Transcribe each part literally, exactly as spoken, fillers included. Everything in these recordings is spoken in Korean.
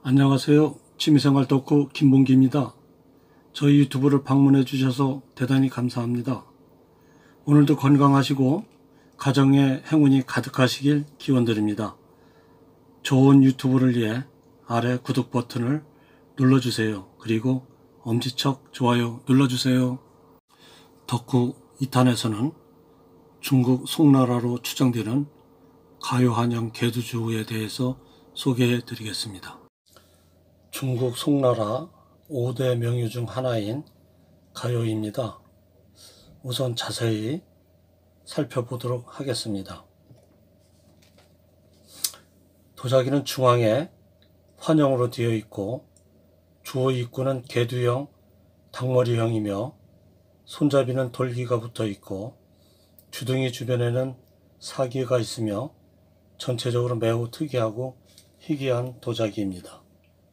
안녕하세요. 취미생활 덕후 김봉기입니다. 저희 유튜브를 방문해 주셔서 대단히 감사합니다. 오늘도 건강하시고 가정에 행운이 가득하시길 기원드립니다. 좋은 유튜브를 위해 아래 구독 버튼을 눌러주세요. 그리고 엄지척 좋아요 눌러주세요. 덕후 이 탄에서는 중국 송나라로 추정되는 가요한양 개두주에 대해서 소개해 드리겠습니다. 중국 송나라 오 대 명유 중 하나인 가요입니다. 우선 자세히 살펴보도록 하겠습니다. 도자기는 중앙에 환형으로 되어 있고 주호 입구는 개두형, 닭머리형이며 손잡이는 돌기가 붙어 있고 주둥이 주변에는 사기가 있으며 전체적으로 매우 특이하고 희귀한 도자기입니다.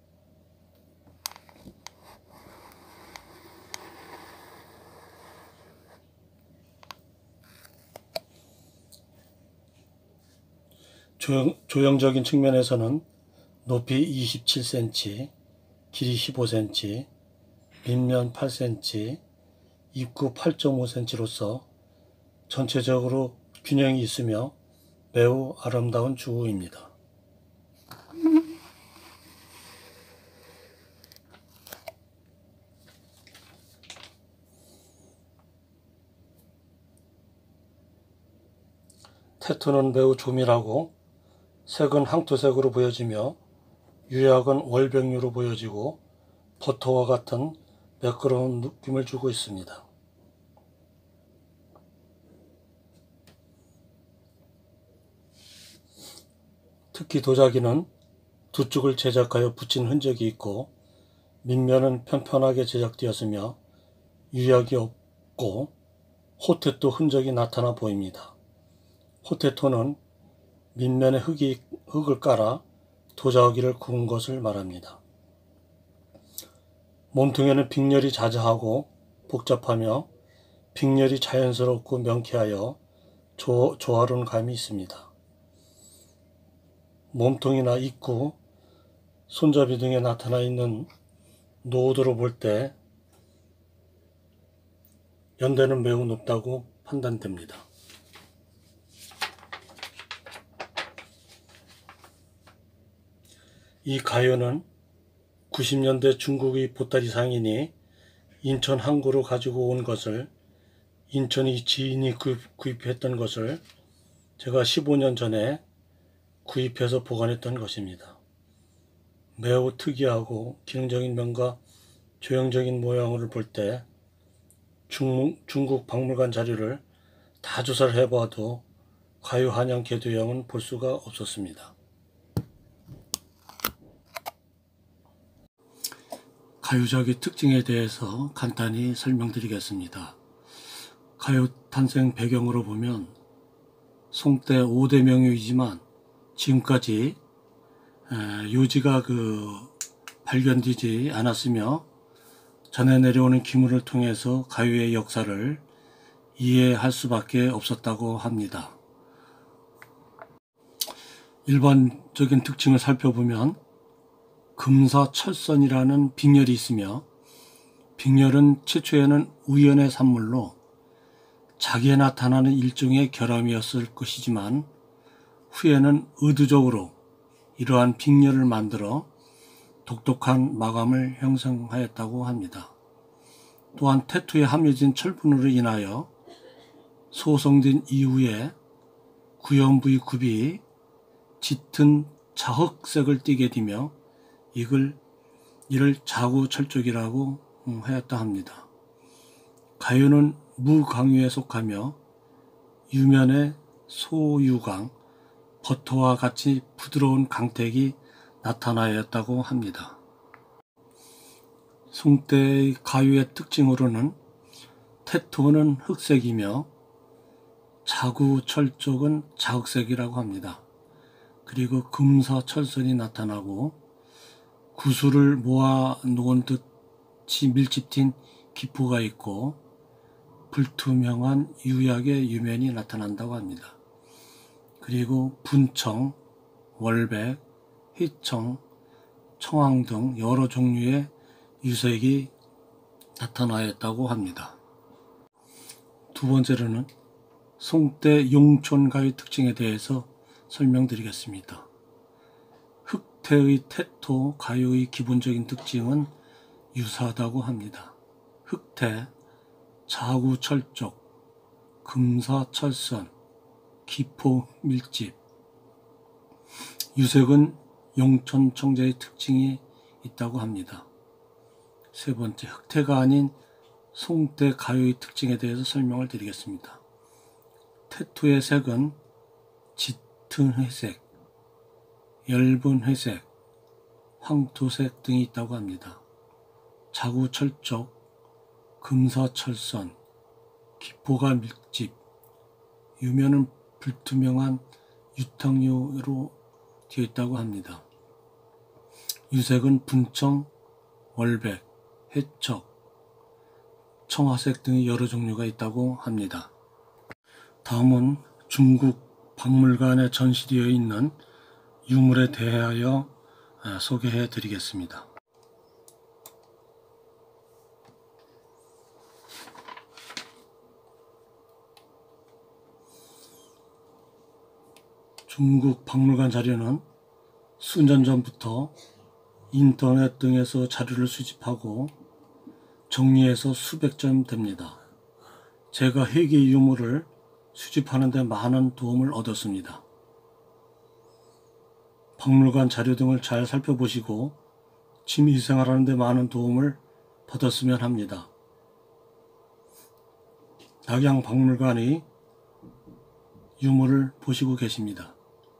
조형, 조형적인 측면에서는 높이 이십칠 센티미터, 길이 십오 센티미터, 밑면 팔 센티미터, 입구 팔 점 오 센티미터로서 전체적으로 균형이 있으며 매우 아름다운 주호입니다. 태토는 매우 조밀하고 색은 항토색으로 보여지며 유약은 월백류로 보여지고 버터와 같은 매끄러운 느낌을 주고 있습니다. 특히 도자기는 두 쪽을 제작하여 붙인 흔적이 있고 밑면은 편편하게 제작되었으며 유약이 없고 호테토 흔적이 나타나 보입니다. 호테토는 밑면에 흙이, 흙을 깔아 도자기를 구운 것을 말합니다. 몸통에는 빅렬이 자자하고 복잡하며 빅렬이 자연스럽고 명쾌하여 조, 조화로운 감이 있습니다. 몸통이나 입구, 손잡이 등에 나타나 있는 노드로 볼 때 연대는 매우 높다고 판단됩니다. 이 가요는 구십 년대 중국의 보따리 상인이 인천 항구로 가지고 온 것을 인천의 지인이 구입했던 것을 제가 십오 년 전에 구입해서 보관했던 것입니다. 매우 특이하고 기능적인 면과 조형적인 모양을 볼 때 중국 박물관 자료를 다 조사를 해봐도 가요 한양 개두형은 볼 수가 없었습니다. 가요자기 특징에 대해서 간단히 설명드리겠습니다. 가요 탄생 배경으로 보면 송때 오 대 명유이지만 지금까지 요지가 그 발견되지 않았으며 전해 내려오는 기물을 통해서 가요의 역사를 이해할 수밖에 없었다고 합니다. 일반적인 특징을 살펴보면 금사철선이라는 빅렬이 있으며 빅렬은 최초에는 우연의 산물로 자기에 나타나는 일종의 결함이었을 것이지만 후에는 의도적으로 이러한 빅렬을 만들어 독특한 마감을 형성하였다고 합니다. 또한 태토에 함유된 철분으로 인하여 소성된 이후에 구연부의 굽이 짙은 자흑색을 띠게 되며 이걸, 이를 자구철족이라고 하였다 합니다. 가요는 무강유에 속하며 유면에 소유강, 버터와 같이 부드러운 강택이 나타나였다고 합니다. 송때의 가요의 특징으로는 태토는 흑색이며 자구철족은 자흑색이라고 합니다. 그리고 금사철선이 나타나고 구슬을 모아 놓은 듯이 밀집된 기포가 있고 불투명한 유약의 유면이 나타난다고 합니다. 그리고 분청, 월백, 희청, 청황 등 여러 종류의 유색이 나타나였다고 합니다. 두 번째로는 송대 용촌가의 특징에 대해서 설명드리겠습니다. 흑태의 태토 가요의 기본적인 특징은 유사하다고 합니다. 흑태, 자구철족, 금사철선, 기포밀집. 유색은 용촌청자의 특징이 있다고 합니다. 세 번째, 흑태가 아닌 송대 가요의 특징에 대해서 설명을 드리겠습니다. 태토의 색은 짙은 회색, 엷은 회색, 황토색 등이 있다고 합니다. 자구철족, 금사철선, 기포가 밀집, 유면은 불투명한 유탕류로 되어 있다고 합니다. 유색은 분청, 월백, 회척, 청화색 등의 여러 종류가 있다고 합니다. 다음은 중국 박물관에 전시되어 있는 유물에 대하여 소개해 드리겠습니다. 중국 박물관 자료는 수년 전부터 인터넷 등에서 자료를 수집하고 정리해서 수백 점 됩니다. 제가 회계 유물을 수집하는 데 많은 도움을 얻었습니다. 박물관 자료 등을 잘 살펴보시고 취미생활하는 데 많은 도움을 받았으면 합니다. 낙양박물관의 유물을 보시고 계십니다.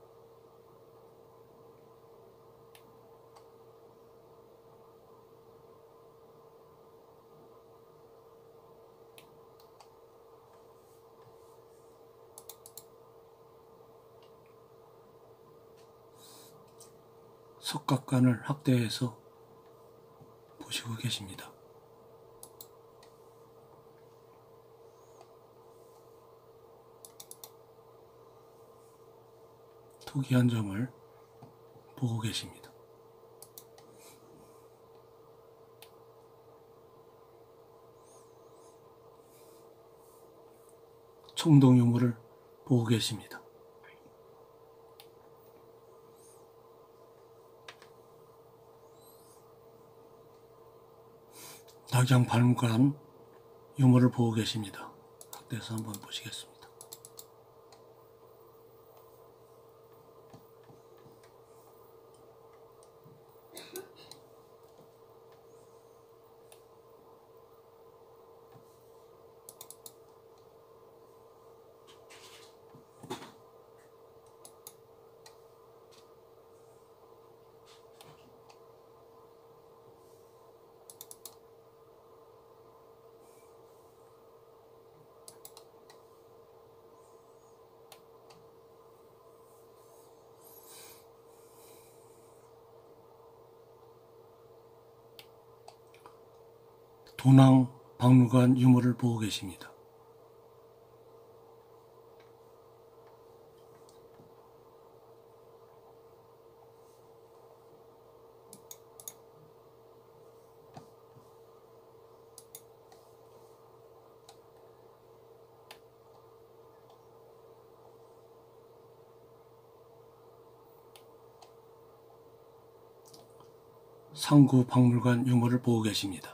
석각관을 확대해서 보시고 계십니다. 특이한 점을 보고 계십니다. 청동 유물을 보고 계십니다. 낙양박물관 유물을 보고 계십니다. 확대해서 한번 보시겠습니다. 도낭 박물관 유물을 보고 계십니다. 상구 박물관 유물을 보고 계십니다.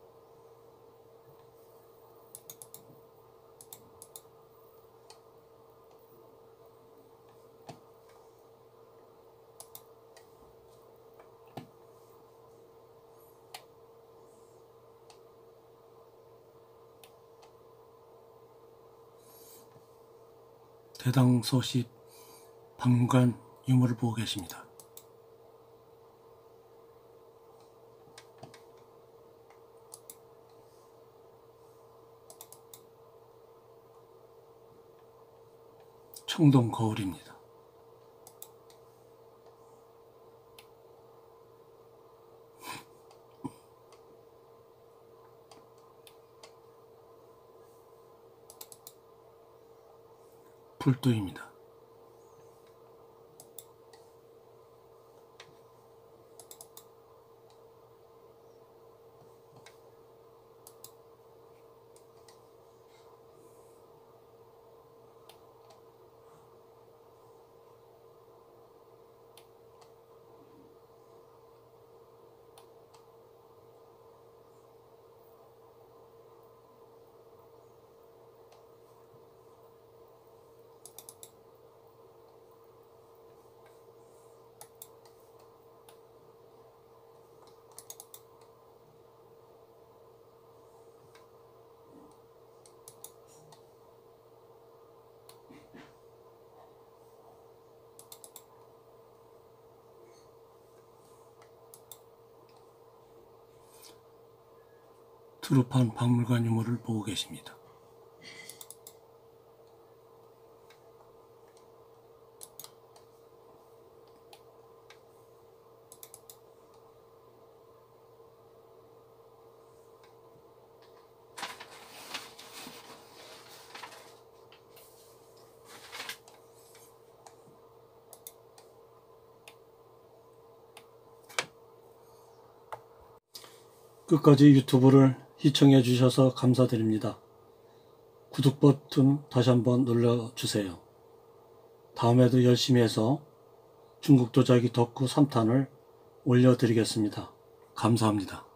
대당서시 박물관 유물을 보고 계십니다. 청동 거울입니다. 불도입니다. 트루판 박물관 유물을 보고 계십니다. 끝까지 유튜브를 시청해 주셔서 감사드립니다. 구독 버튼 다시 한번 눌러주세요. 다음에도 열심히 해서 중국 도자기 덕후 삼 탄을 올려드리겠습니다. 감사합니다.